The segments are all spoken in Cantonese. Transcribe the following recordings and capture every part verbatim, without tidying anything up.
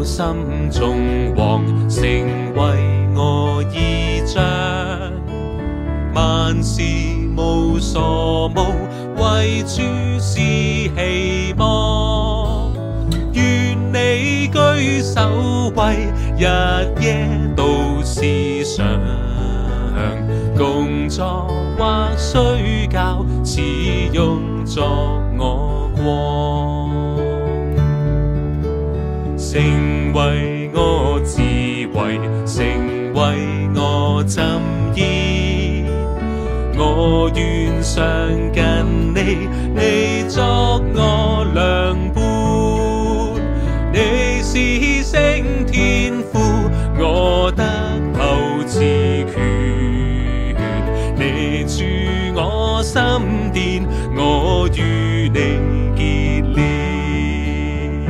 我心中王，成為我依仗。萬事無所慕，為主是希望。願你居首位，日夜都思想。工作或睡覺，始用作我光。成為我智慧，成為我箴言。我願相近你，你作我良伴。你是聖天父，我得後賜權。你住我心殿，我與你結連。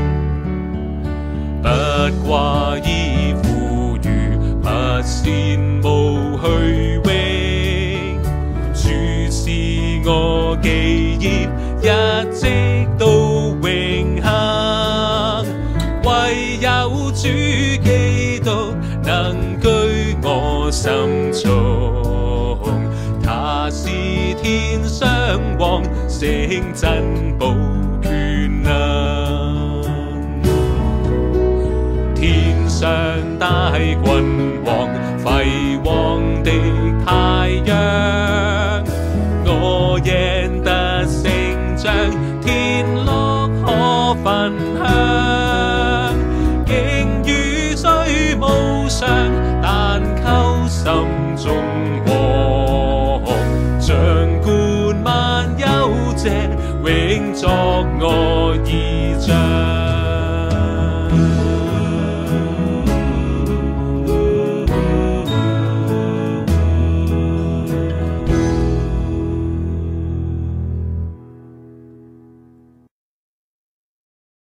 不掛依富裕，不羨慕虛榮。主是我基業，一直到永恆。唯有主基督能居我心中，他是天上王，聖真寶權能。天上大君王，輝煌的太陽，我贏得勝仗，天樂可分享。境遇雖無常，但求心中和。掌管萬有者，永作我依仗。